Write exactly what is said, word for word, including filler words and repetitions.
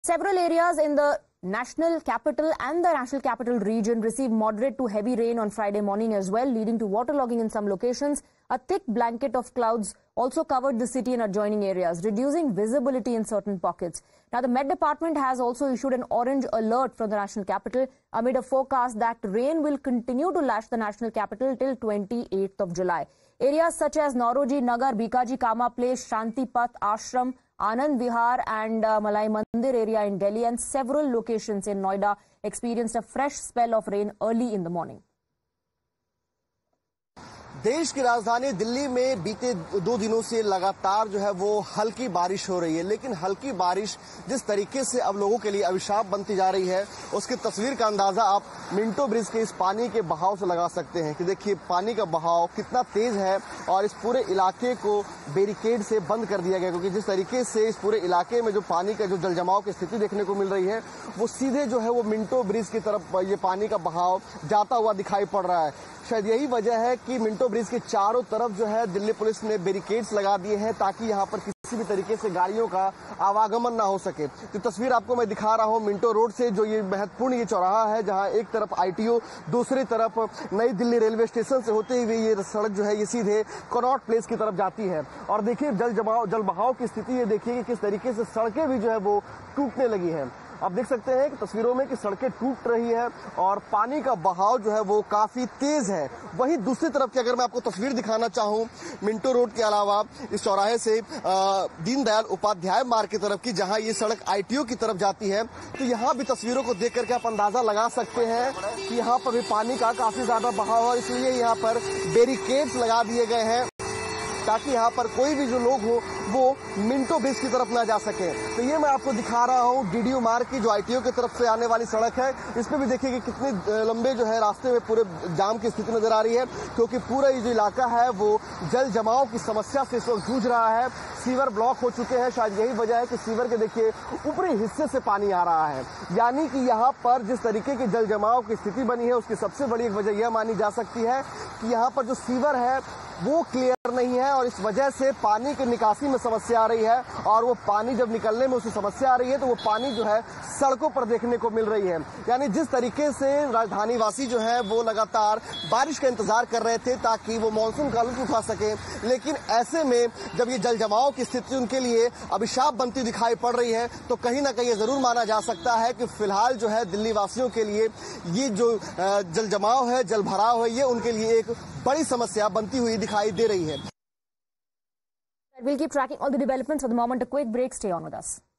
Several areas in the national capital and the national capital region received moderate to heavy rain on Friday morning as well, leading to waterlogging in some locations. A thick blanket of clouds also covered the city and adjoining areas, reducing visibility in certain pockets. Now, the Met Department has also issued an orange alert from the national capital amid a forecast that rain will continue to lash the national capital till twenty-eighth of July. Areas such as Nauroji Nagar, Bikaji Kama Place, Shanti Path, Ashram, Anand Vihar and uh, Malai Mandir area in Delhi and several locations in Noida experienced a fresh spell of rain early in the morning. देश की राजधानी दिल्ली में बीते दो दिनों से लगातार जो है वो हल्की बारिश हो रही है, लेकिन हल्की बारिश जिस तरीके से अब लोगों के लिए अभिशाप बनती जा रही है, उसकी तस्वीर का अंदाजा आप मिंटो ब्रिज के इस पानी के बहाव से लगा सकते हैं कि देखिए पानी का बहाव कितना तेज है और इस पूरे इलाके को बैरिकेड से बंद कर दिया गया, क्योंकि जिस तरीके से इस पूरे इलाके में जो पानी का जो जलजमाव की स्थिति देखने को मिल रही है, वो सीधे जो है वो मिंटो ब्रिज की तरफ ये पानी का बहाव जाता हुआ दिखाई पड़ रहा है। शायद यही वजह है कि मिंटो ब्रिज के चारों तरफ जो है दिल्ली पुलिस ने बैरिकेड्स लगा दिए हैं ताकि यहां पर किसी भी तरीके से गाड़ियों का आवागमन ना हो सके। तो तस्वीर आपको मैं दिखा रहा हूं मिंटो रोड से, जो ये महत्वपूर्ण ये चौराहा है जहां एक तरफ आईटीओ, दूसरी तरफ नई दिल्ली रेलवे स्टेशन से होते हुए ये सड़क जो है ये सीधे कनॉट प्लेस की तरफ जाती है। और देखिए जल जमाव जल बहाव की स्थिति ये देखिए कि किस तरीके से सड़कें भी जो है वो टूटने लगी हैं। आप देख सकते हैं कि तस्वीरों में कि सड़कें टूट रही है और पानी का बहाव जो है वो काफी तेज है। वहीं दूसरी तरफ की अगर मैं आपको तस्वीर दिखाना चाहूं मिंटो रोड के अलावा इस चौराहे से दीनदयाल उपाध्याय मार्ग की तरफ की, जहां ये सड़क आईटीओ की तरफ जाती है, तो यहां भी तस्वीरों को देख करके आप अंदाजा लगा सकते हैं कि यहाँ पर भी पानी का काफी ज्यादा बहाव है। इसलिए यहाँ पर बैरिकेड्स लगा दिए गए हैं ताकि यहाँ पर कोई भी जो लोग हो वो मिंटो ब्रिज की तरफ ना जा सके। तो ये मैं आपको दिखा रहा हूँ डीडीयू मार्ग की जो आईटीओ की तरफ से आने वाली सड़क है, इस पे भी देखिए कि कितने लंबे जो है रास्ते में पूरे जाम की स्थिति नजर आ रही है, क्योंकि पूरा ये जो इलाका है वो जल जमाव की समस्या से इस वक्त जूझ रहा है। सीवर ब्लॉक हो चुके हैं, शायद यही वजह है कि सीवर के देखिए ऊपरी हिस्से से पानी आ रहा है। यानी कि यहाँ पर जिस तरीके की जल जमाव की स्थिति बनी है उसकी सबसे बड़ी एक वजह यह मानी जा सकती है कि यहाँ पर जो सीवर है वो क्लियर नहीं है और इस वजह से पानी की निकासी में समस्या आ रही है। और वो पानी जब निकलने में उसे समस्या आ रही है तो वो पानी जो है सड़कों पर देखने को मिल रही है। यानी जिस तरीके से राजधानी वासी जो है वो लगातार बारिश का इंतजार कर रहे थे ताकि वो मानसून का लुत्फ उठा सके, लेकिन ऐसे में जब ये जल जमाव की स्थिति उनके लिए अभिशाप बनती दिखाई पड़ रही है तो कहीं ना कहीं ये जरूर माना जा सकता है कि फिलहाल जो है दिल्ली वासियों के लिए ये जो जल जमाव है, जल भराव है, ये उनके लिए एक बड़ी समस्या बनती हुई दिखाई दे रही है। We'll keep tracking all the developments. For the moment, a quick break. Stay on with us.